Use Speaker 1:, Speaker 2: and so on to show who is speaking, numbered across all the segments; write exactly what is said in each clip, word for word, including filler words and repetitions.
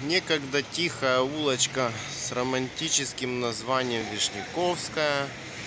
Speaker 1: Некогда тихая улочка с романтическим названием Вишняковская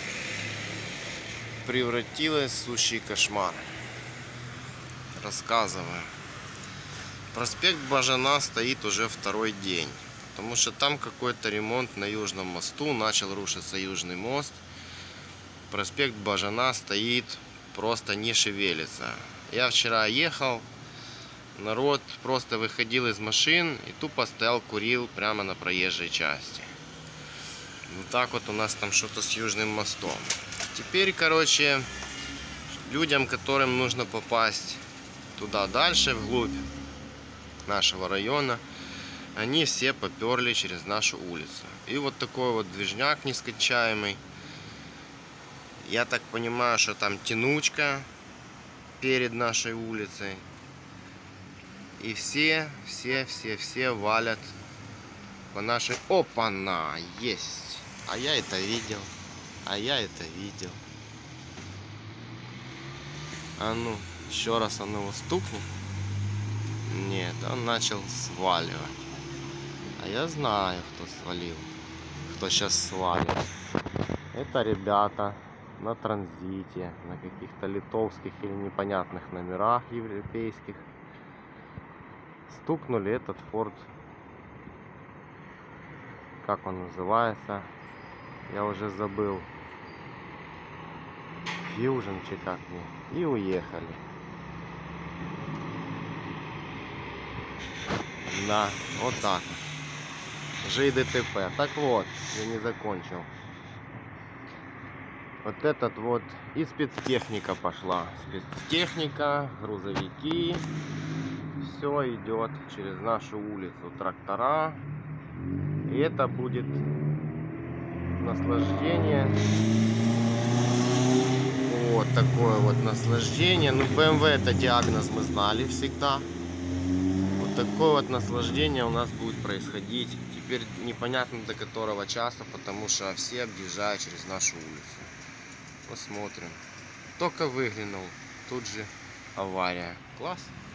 Speaker 1: превратилась в сущий кошмар. Рассказываю. Проспект Бажана стоит уже второй день, потому что там какой-то ремонт на Южном мосту, начал рушиться Южный мост. Проспект Бажана стоит, просто не шевелится. Я вчера ехал, народ просто выходил из машин и тупо стоял, курил прямо на проезжей части. Вот так вот у нас там что-то с Южным мостом. Теперь, короче, людям, которым нужно попасть туда дальше, вглубь нашего района, они все поперли через нашу улицу. И вот такой вот движняк нескончаемый. Я так понимаю, что там тянучка перед нашей улицей. И все, все, все, все валят по нашей... Опа-на! Есть! А я это видел. А я это видел. А ну, еще раз он его стукнет. Нет, он начал сваливать. А я знаю, кто свалил. Кто сейчас свалит. Это ребята на транзите, на каких-то литовских или непонятных номерах европейских. Стукнули этот Ford, как он называется, я уже забыл, Fusion чи как не, и уехали. Да, вот так вот. ЖДТП. Так вот, я не закончил. Вот этот вот и спецтехника пошла. Спецтехника, грузовики. Все идет через нашу улицу, трактора. И это будет наслаждение. Вот такое вот наслаждение. Ну, бэ эм вэ это диагноз мы знали всегда. Вот такое вот наслаждение у нас будет происходить. Теперь непонятно до которого часа, потому что все объезжают через нашу улицу. Посмотрим. Только выглянул, тут же авария. Класс.